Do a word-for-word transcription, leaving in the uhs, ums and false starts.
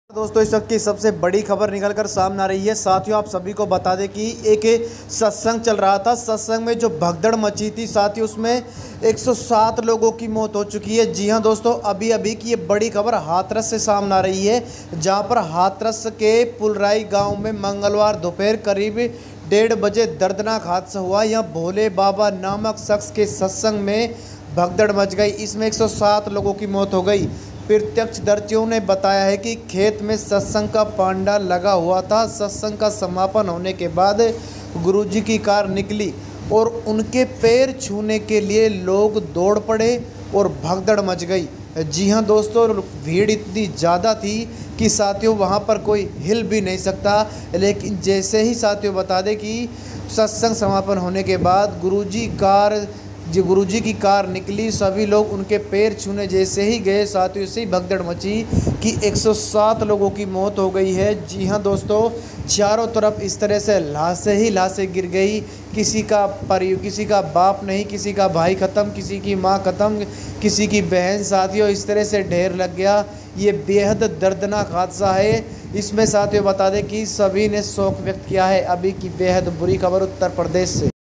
दोस्तों इस वक्त की सबसे बड़ी खबर निकल कर सामने आ रही है। साथियों आप सभी को बता दें कि एक सत्संग चल रहा था। सत्संग में जो भगदड़ मची थी साथियों, उसमें एक सौ सात लोगों की मौत हो चुकी है। जी हां दोस्तों, अभी अभी की ये बड़ी खबर हाथरस से सामने आ रही है, जहां पर हाथरस के पुलराई गांव में मंगलवार दोपहर करीब डेढ़ बजे दर्दनाक हादसा हुआ। यह भोले बाबा नामक शख्स के सत्संग में भगदड़ मच गई। इसमें एक सौ सात लोगों की मौत हो गई। प्रत्यक्षदर्शियों ने बताया है कि खेत में सत्संग का पंडाल लगा हुआ था। सत्संग का समापन होने के बाद गुरुजी की कार निकली और उनके पैर छूने के लिए लोग दौड़ पड़े और भगदड़ मच गई। जी हां दोस्तों, भीड़ इतनी ज़्यादा थी कि साथियों वहां पर कोई हिल भी नहीं सकता। लेकिन जैसे ही साथियों बता दें कि सत्संग समापन होने के बाद गुरुजी कार जी गुरुजी की कार निकली, सभी लोग उनके पैर छूने जैसे ही गए साथियों से ही भगदड़ मची कि एक सौ सात लोगों की मौत हो गई है। जी हां दोस्तों, चारों तरफ इस तरह से लाशें ही लाशें गिर गई। किसी का परि किसी का बाप नहीं, किसी का भाई ख़त्म, किसी की मां ख़त्म, किसी की बहन। साथियों इस तरह से ढेर लग गया। ये बेहद दर्दनाक हादसा है। इसमें साथियों बता दें कि सभी ने शोक व्यक्त किया है। अभी की बेहद बुरी खबर उत्तर प्रदेश से।